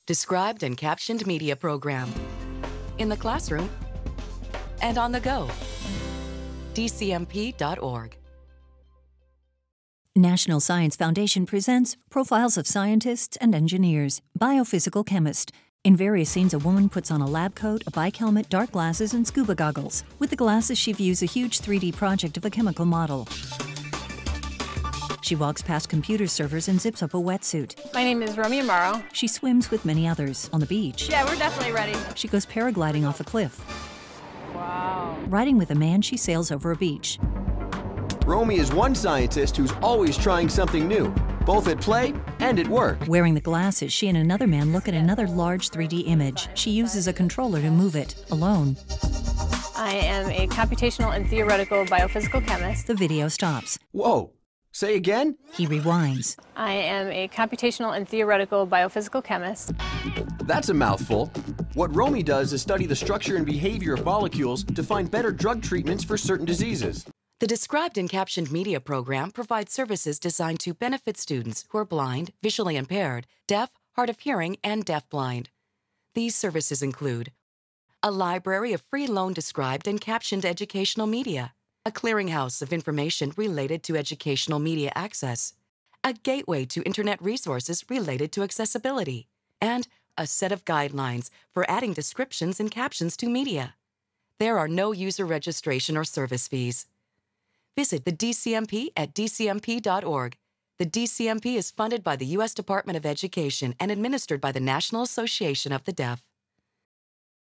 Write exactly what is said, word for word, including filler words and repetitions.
Described and captioned media program. In the classroom and on the go. D C M P dot org. National Science Foundation presents Profiles of Scientists and Engineers, Biophysical Chemist. In various scenes, a woman puts on a lab coat, a bike helmet, dark glasses, and scuba goggles. With the glasses, she views a huge three D project of a chemical model. She walks past computer servers and zips up a wetsuit. My name is Rommie Amaro. She swims with many others on the beach. Yeah, we're definitely ready. She goes paragliding off a cliff. Wow. Riding with a man, she sails over a beach. Rommie is one scientist who's always trying something new, both at play and at work. Wearing the glasses, she and another man look at another large three D image. She uses a controller to move it, alone. I am a computational and theoretical biophysical chemist. The video stops. Whoa, say again? He rewinds. I am a computational and theoretical biophysical chemist. That's a mouthful. What Rommie does is study the structure and behavior of molecules to find better drug treatments for certain diseases. The Described and Captioned Media program provides services designed to benefit students who are blind, visually impaired, deaf, hard of hearing, and deafblind. These services include a library of free loan described and captioned educational media, a clearinghouse of information related to educational media access, a gateway to internet resources related to accessibility, and a set of guidelines for adding descriptions and captions to media. There are no user registration or service fees. Visit the D C M P at D C M P dot org. The D C M P is funded by the U S Department of Education and administered by the National Association of the Deaf.